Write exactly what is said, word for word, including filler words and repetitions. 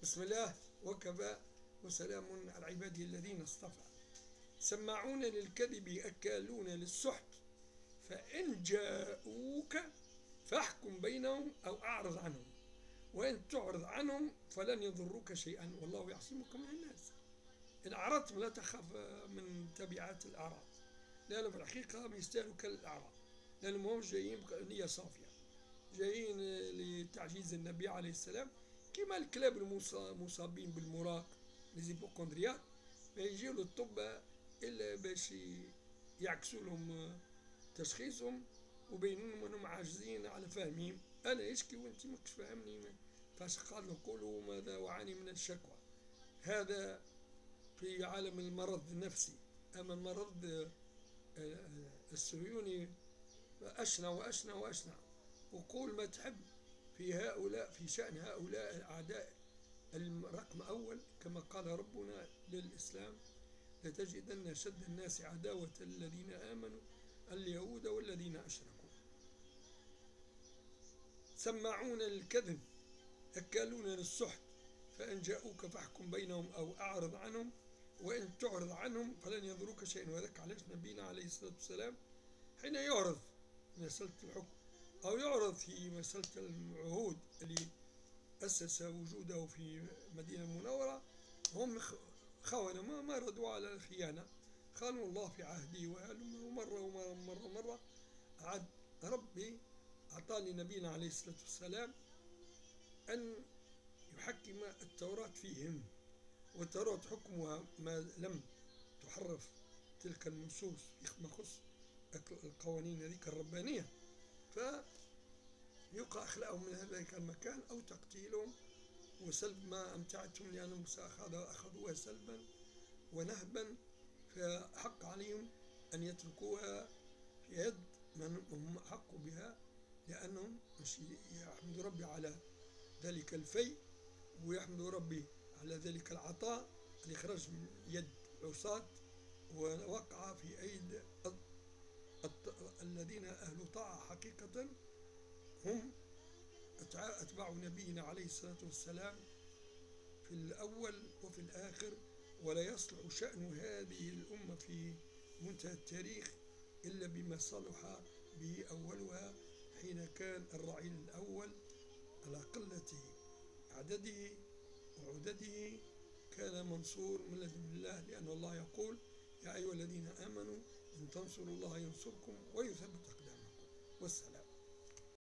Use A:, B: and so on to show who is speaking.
A: بسم الله وكفى وسلام على عباده الذين اصطفى. سماعون للكذب أكالون للسحت، فإن جاءوك فاحكم بينهم أو أعرض عنهم، وإن تعرض عنهم فلن يضروك شيئا والله يعصمك من الناس. إن أعرضتم لا تخاف من تبعات الأعراض، لأنه في الحقيقة يستاهلوا كالأعراض، لأنهم هم جايين بنية صافية، جايين لتعجيز النبي عليه السلام، كما الكلاب المصابين بالمراق ليزيبوكوندرياك ما يجيو للطب إلا باش يعكسوا لهم تشخيصهم وبينوا لهم أنهم عاجزين على فهمهم. أنا يشكي وأنت ماكش فاهمني، فاش قال له قولوا ماذا وعاني من الشكوى. هذا في عالم المرض النفسي، أما المرض الصهيوني أشنع وأشنع وأشنع. وقول ما تحب في هؤلاء، في شأن هؤلاء الأعداء الرقم أول، كما قال ربنا للإسلام: لتجدن أشد الناس عداوة الذين آمنوا اليهود والذين أشركوا. سماعون للكذب أكالون للسحت، فإن جاءوك فاحكم بينهم أو أعرض عنهم، وإن تعرض عنهم فلن يضروك شيئا. وذلك علاش نبينا عليه الصلاة والسلام حين يعرض مسألة الحكم أو يعرض في مسألة العهود اللي أسس وجوده في المدينة المنورة، هم خونة ما ردوا على الخيانة، خانوا الله في عهده، ومرة ومرة مرة مرة عاد ربي أعطاني نبينا عليه الصلاة والسلام أن يحكم التوراة فيهم، والتوراة حكمها ما لم تحرف تلك النصوص فيما يخص القوانين هذيك الربانية، فيقع إخلاءهم من ذلك المكان أو تقتيلهم وسلب ما أمتعتهم، لأنهم أخذوها سلبا ونهبا، فحق عليهم أن يتركوها في يد من هم حقوا بها، لأنهم مش يحمدوا ربي على ذلك الفي، ويحمدوا ربي على ذلك العطاء اللي خرج من يد عصاة ووقع في أيدي الذين أهل طاعة حقيقة، هم أتباع نبينا عليه الصلاة والسلام في الأول وفي الآخر. ولا يصلح شأن هذه الأمة في منتهى التاريخ إلا بما صلح به أولها، حين كان الرعيل الأول على قلة عدده وعدده كان منصور من لدن الله، لأن الله يقول: يا أيها الذين آمنوا إن تنصروا الله ينصركم ويثبت أقدامكم. والسلام.